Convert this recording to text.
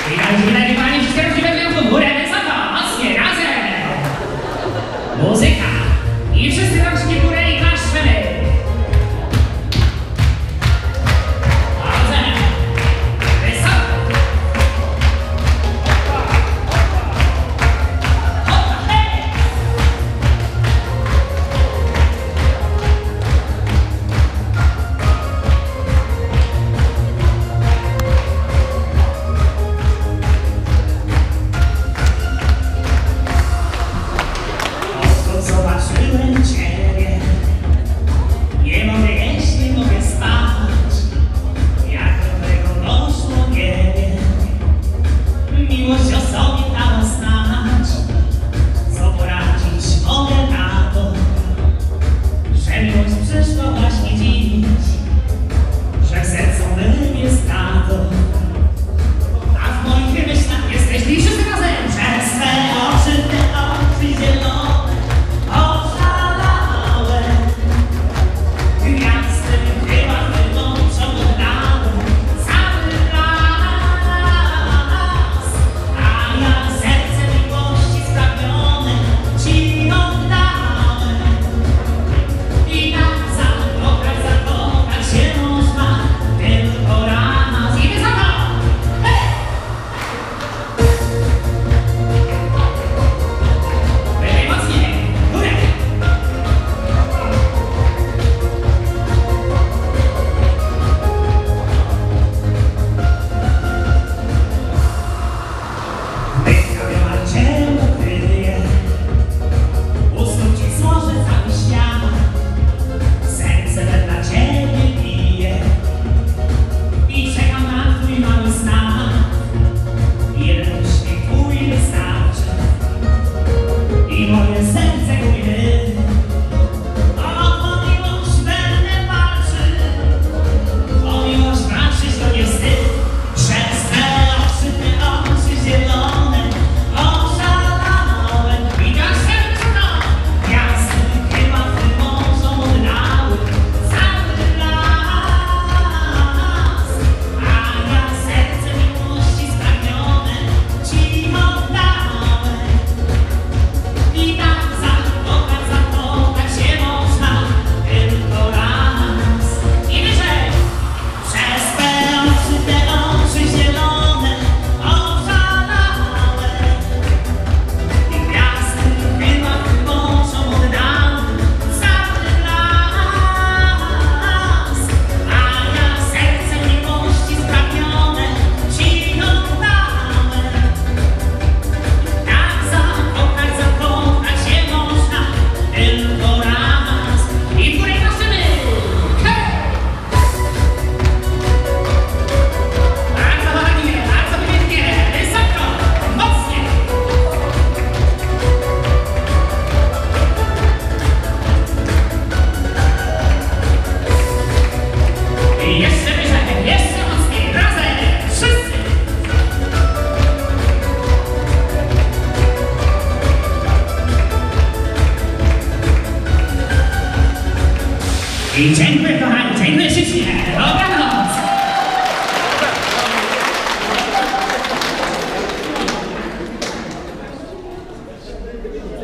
Muzyka i wszyscy rączki w górę i klaszczemy. Zobaczyłem Ciebie, nie mogę jeść, nie mogę spać, jak do tego doszło, nie wiem, miłość o sobie dała znać, co poradzić mogę na to, że miłość przyszła właśnie dziś, że w sercu mym jest tato, a w moich myślach jesteś i wszyscy razem przez swe oczy, te oczy zielone. I dziękuję kochani, dziękuję ślicznie. Dobra.